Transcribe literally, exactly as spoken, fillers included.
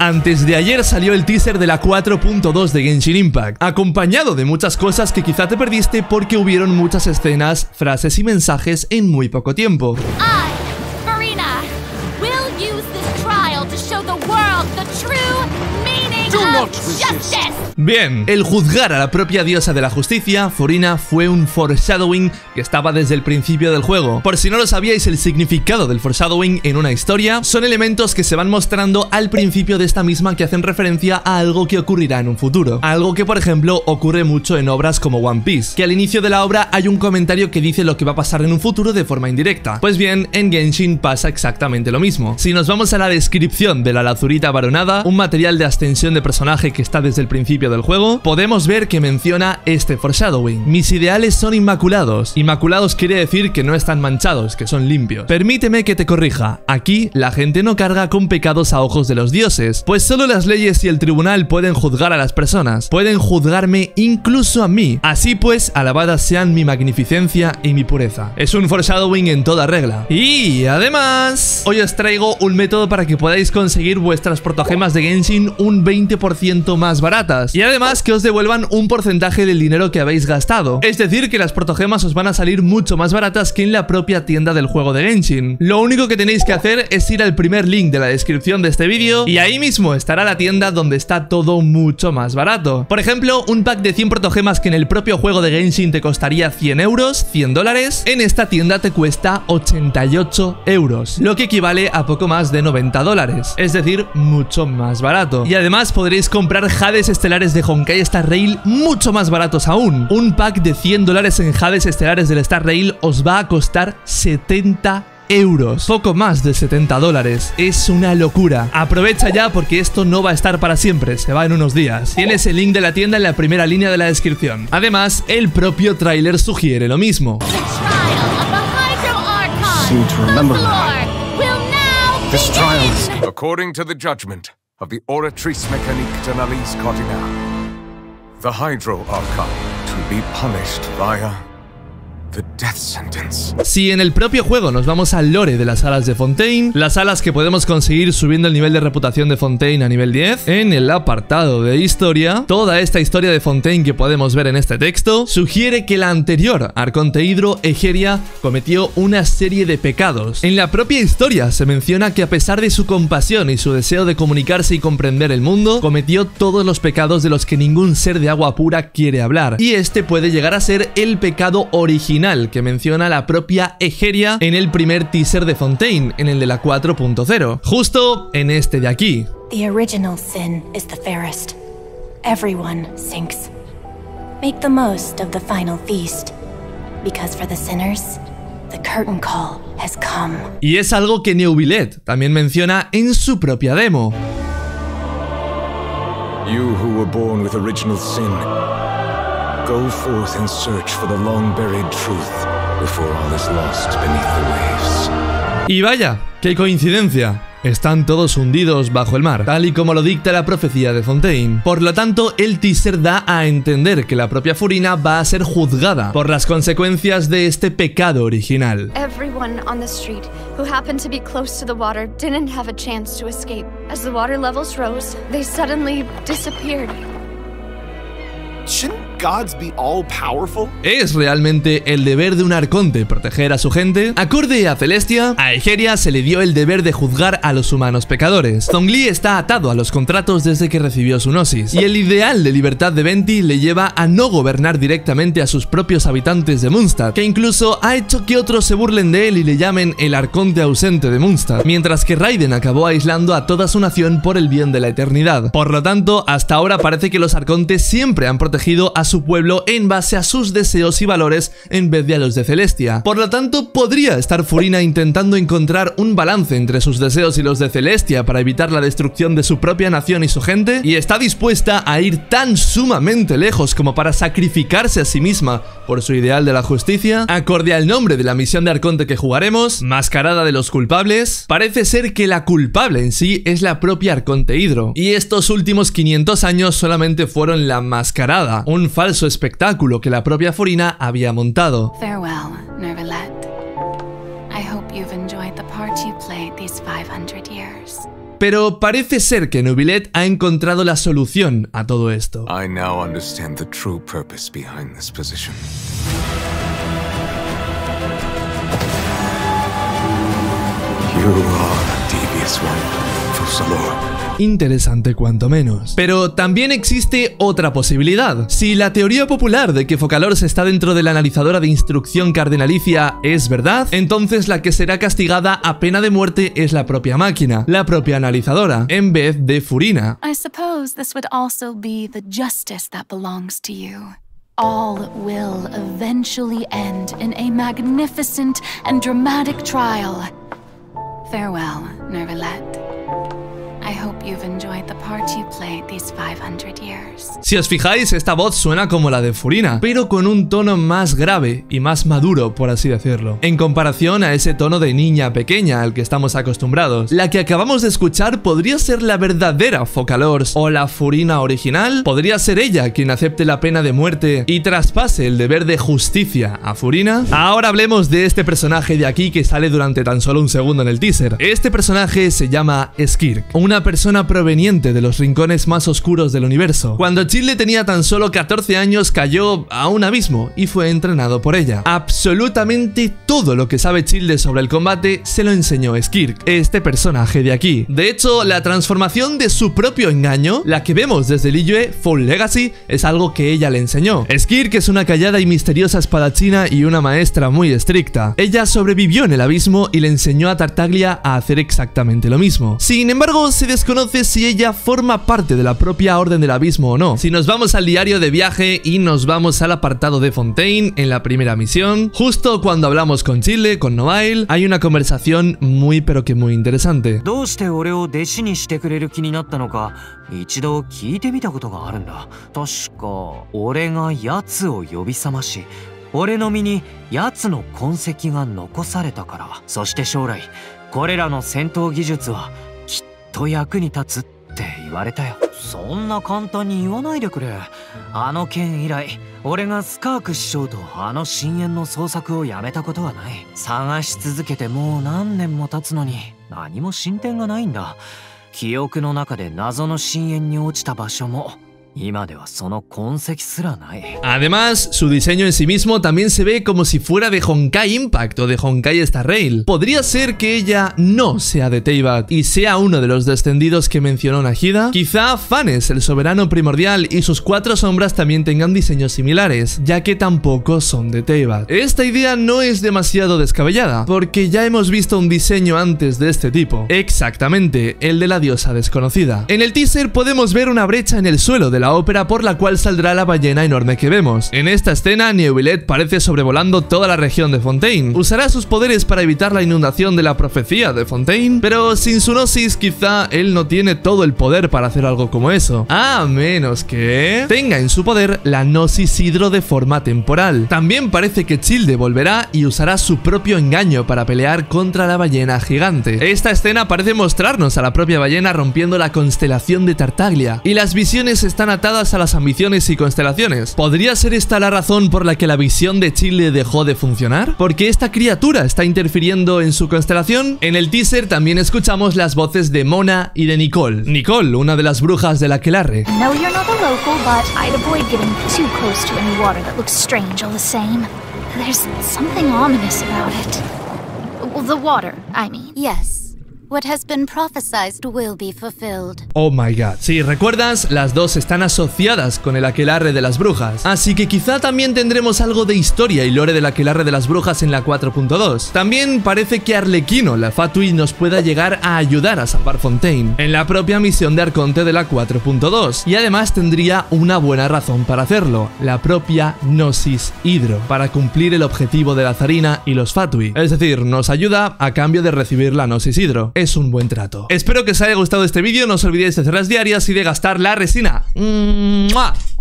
Antes de ayer salió el teaser de la cuatro punto dos de Genshin Impact, acompañado de muchas cosas que quizá te perdiste porque hubieron muchas escenas, frases y mensajes en muy poco tiempo. I, Furina, will use this trial to show the world the true meaning of justice. Bien, el juzgar a la propia diosa de la justicia, Furina, fue un foreshadowing que estaba desde el principio del juego. Por si no lo sabíais, el significado del foreshadowing en una historia son elementos que se van mostrando al principio de esta misma que hacen referencia a algo que ocurrirá en un futuro. Algo que, por ejemplo, ocurre mucho en obras como One Piece, que al inicio de la obra hay un comentario que dice lo que va a pasar en un futuro de forma indirecta. Pues bien, en Genshin pasa exactamente lo mismo. Si nos vamos a la descripción de la Lazurita Baronada, un material de ascensión de personaje que está desde el principio del juego, podemos ver que menciona este foreshadowing. Mis ideales son inmaculados. Inmaculados quiere decir que no están manchados, que son limpios. Permíteme que te corrija. Aquí la gente no carga con pecados a ojos de los dioses, pues solo las leyes y el tribunal pueden juzgar a las personas. Pueden juzgarme incluso a mí. Así pues, alabadas sean mi magnificencia y mi pureza. Es un foreshadowing en toda regla. Y además, hoy os traigo un método para que podáis conseguir vuestras protogemas de Genshin un veinte por ciento más baratas. Y además que os devuelvan un porcentaje del dinero que habéis gastado. Es decir, que las protogemas os van a salir mucho más baratas que en la propia tienda del juego de Genshin. Lo único que tenéis que hacer es ir al primer link de la descripción de este vídeo y ahí mismo estará la tienda donde está todo mucho más barato. Por ejemplo, un pack de cien protogemas que en el propio juego de Genshin te costaría cien euros, cien dólares, en esta tienda te cuesta ochenta y ocho euros, lo que equivale a poco más de noventa dólares, es decir, mucho más barato. Y además podréis comprar jades estelares de Honkai Star Rail mucho más baratos aún. Un pack de cien dólares en jades estelares del Star Rail os va a costar setenta euros, poco más de setenta dólares. Es una locura. Aprovecha ya porque esto no va a estar para siempre, se va en unos días. Tienes el link de la tienda en la primera línea de la descripción. Además, el propio tráiler sugiere lo mismo. According to the judgment of the Oratrice Mécanique de Nalise Cardinal, the Hydro Archon to be punished via the death sentence. Si en el propio juego nos vamos al lore de las alas de Fontaine, las alas que podemos conseguir subiendo el nivel de reputación de Fontaine a nivel diez, en el apartado de historia, toda esta historia de Fontaine que podemos ver en este texto, sugiere que la anterior Arconte Hydro, Egeria, cometió una serie de pecados. En la propia historia se menciona que a pesar de su compasión y su deseo de comunicarse y comprender el mundo, cometió todos los pecados de los que ningún ser de agua pura quiere hablar. Y este puede llegar a ser el pecado original que menciona la propia Egeria en el primer teaser de Fontaine, en el de la cuatro punto cero, justo en este de aquí. The original sin is the fairest. Everyone sinks. Make the most of the final feast, because for the sinners, the curtain call has come. Y es algo que Neuvillette también menciona en su propia demo. You who were born with original sin, go forth and search for the long-buried truth before all is lost beneath the waves. Y vaya, qué coincidencia. Están todos hundidos bajo el mar, tal y como lo dicta la profecía de Fontaine. Por lo tanto, el teaser da a entender que la propia Furina va a ser juzgada por las consecuencias de este pecado original. Everyone on the street who happened to be close to the water didn't have a chance to escape. As the water levels rose, they suddenly disappeared. Shouldn't gods be all powerful? ¿Es realmente el deber de un arconte proteger a su gente? Acorde a Celestia, a Egeria se le dio el deber de juzgar a los humanos pecadores. Zhongli está atado a los contratos desde que recibió su gnosis, y el ideal de libertad de Venti le lleva a no gobernar directamente a sus propios habitantes de Mondstadt, que incluso ha hecho que otros se burlen de él y le llamen el arconte ausente de Mondstadt, mientras que Raiden acabó aislando a toda su nación por el bien de la eternidad. Por lo tanto, hasta ahora parece que los arcontes siempre han protegido a su pueblo en base a sus deseos y valores en vez de a los de Celestia. Por lo tanto, podría estar Furina intentando encontrar un balance entre sus deseos y los de Celestia para evitar la destrucción de su propia nación y su gente, y está dispuesta a ir tan sumamente lejos como para sacrificarse a sí misma por su ideal de la justicia. Acorde al nombre de la misión de arconte que jugaremos, Mascarada de los culpables, parece ser que la culpable en sí es la propia Arconte Hydro, y estos últimos quinientos años solamente fueron la mascarada, un falso espectáculo que la propia Furina había montado. Farewell, Neuvillette. I hope you've enjoyed the part you played these five hundred years. pero parece ser que Neuvillette ha encontrado la solución a todo esto. I now understand the true purpose behind this position. You are a devious one, Focalors. Interesante cuanto menos. Pero también existe otra posibilidad. Si la teoría popular de que Focalors está dentro de la analizadora de instrucción cardinalicia es verdad, entonces la que será castigada a pena de muerte es la propia máquina, la propia analizadora, en vez de Furina. I suppose this would also be the justice that belongs to you. All will eventually end in a magnificent and dramatic trial. Farewell, Neuvillette. I hope you've enjoyed the part you played these five hundred years. Si os fijáis, esta voz suena como la de Furina, pero con un tono más grave y más maduro, por así decirlo, en comparación a ese tono de niña pequeña al que estamos acostumbrados. La que acabamos de escuchar podría ser la verdadera Focalors o la Furina original. Podría ser ella quien acepte la pena de muerte y traspase el deber de justicia a Furina. Ahora hablemos de este personaje de aquí que sale durante tan solo un segundo en el teaser. Este personaje se llama Skirk, una persona proveniente de los rincones más oscuros del universo. Cuando Childe tenía tan solo catorce años cayó a un abismo y fue entrenado por ella. Absolutamente todo lo que sabe Childe sobre el combate se lo enseñó Skirk, este personaje de aquí. De hecho, la transformación de su propio engaño, la que vemos desde Liyue Full Legacy, es algo que ella le enseñó. Skirk es una callada y misteriosa espadachina y una maestra muy estricta. Ella sobrevivió en el abismo y le enseñó a Tartaglia a hacer exactamente lo mismo. Sin embargo, se desconoce si ella forma parte de la propia Orden del Abismo o no. Si nos vamos al diario de viaje y nos vamos al apartado de Fontaine en la primera misión, justo cuando hablamos con Childe, con Novail, hay una conversación muy pero que muy interesante. Además, su diseño en sí mismo también se ve como si fuera de Honkai Impact o de Honkai Star Rail. Podría ser que ella no sea de Teyvat y sea uno de los descendidos que mencionó Nahida. Quizá Phanes, el soberano primordial, y sus cuatro sombras también tengan diseños similares, ya que tampoco son de Teyvat. Esta idea no es demasiado descabellada, porque ya hemos visto un diseño antes de este tipo. Exactamente, el de la diosa desconocida. En el teaser podemos ver una brecha en el suelo de la ópera por la cual saldrá la ballena enorme que vemos. En esta escena, Neuvillette parece sobrevolando toda la región de Fontaine. Usará sus poderes para evitar la inundación de la profecía de Fontaine, pero sin su gnosis quizá él no tiene todo el poder para hacer algo como eso, a menos que tenga en su poder la gnosis hidro de forma temporal. También parece que Childe volverá y usará su propio engaño para pelear contra la ballena gigante. Esta escena parece mostrarnos a la propia ballena rompiendo la constelación de Tartaglia, y las visiones están atadas a las ambiciones y constelaciones. ¿Podría ser esta la razón por la que la visión de Childe dejó de funcionar? ¿Porque esta criatura está interfiriendo en su constelación? En el teaser también escuchamos las voces de Mona y de Nicole. Nicole, una de las brujas del Aquelarre. No, you're not a local, but I'd avoid getting too close to any water that looks strange all the same. There's something ominous about it. Well, the water, I mean. Yes. What has been prophesized will be fulfilled. Oh my god. Si recuerdas, las dos están asociadas con el Aquelarre de las brujas, así que quizá también tendremos algo de historia y lore del Aquelarre de las brujas en la cuatro punto dos. También parece que Arlequino, la Fatui, nos pueda llegar a ayudar a salvar Fontaine en la propia misión de Arconte de la cuatro punto dos, y además tendría una buena razón para hacerlo, la propia Gnosis Hidro, para cumplir el objetivo de la Zarina y los Fatui. Es decir, nos ayuda a cambio de recibir la Gnosis Hidro. Es un buen trato. Espero que os haya gustado este vídeo, no os olvidéis de hacer las diarias y de gastar la resina. ¡Mua!